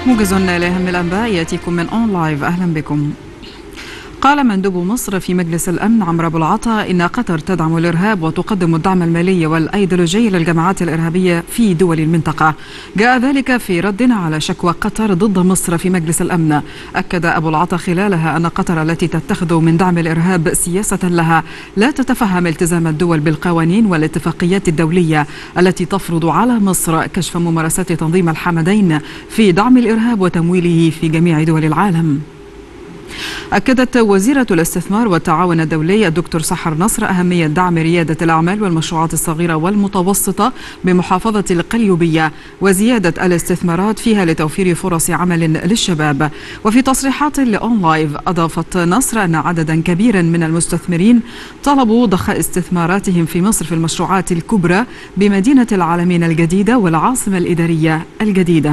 موجز لأهم الأنباء يأتيكم من أون لايف. أهلا بكم. قال مندوب مصر في مجلس الأمن عمرو أبو العطا إن قطر تدعم الإرهاب وتقدم الدعم المالي والأيديولوجي للجماعات الإرهابية في دول المنطقة. جاء ذلك في رد على شكوى قطر ضد مصر في مجلس الأمن. أكد أبو العطا خلالها أن قطر التي تتخذ من دعم الإرهاب سياسة لها لا تتفهم التزام الدول بالقوانين والاتفاقيات الدولية التي تفرض على مصر كشف ممارسات تنظيم الحمدين في دعم الإرهاب وتمويله في جميع دول العالم. أكدت وزيرة الاستثمار والتعاون الدولي الدكتور سحر نصر أهمية دعم ريادة الأعمال والمشروعات الصغيرة والمتوسطة بمحافظة القليوبية وزيادة الاستثمارات فيها لتوفير فرص عمل للشباب. وفي تصريحات لأون لايف أضافت نصر أن عددا كبيرا من المستثمرين طلبوا ضخ استثماراتهم في مصر في المشروعات الكبرى بمدينة العالمين الجديدة والعاصمة الإدارية الجديدة.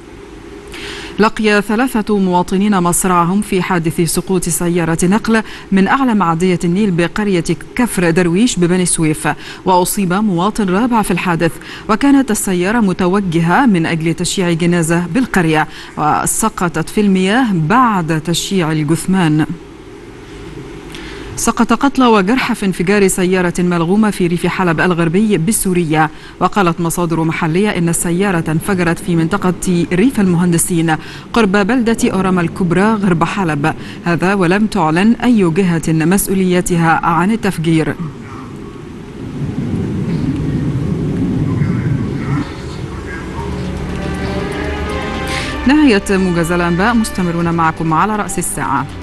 لقي 3 مواطنين مصرعهم في حادث سقوط سيارة نقل من أعلى معدية النيل بقرية كفر درويش ببني سويف، وأصيب مواطن رابع في الحادث، وكانت السيارة متوجهة من أجل تشييع جنازة بالقرية وسقطت في المياه بعد تشييع الجثمان. سقط قتلى وجرحى في انفجار سيارة ملغومة في ريف حلب الغربي بالسورية. وقالت مصادر محلية إن السيارة انفجرت في منطقة ريف المهندسين قرب بلدة أورما الكبرى غرب حلب، هذا ولم تعلن أي جهة مسؤوليتها عن التفجير. نهاية موجز الأنباء، مستمرون معكم على رأس الساعة.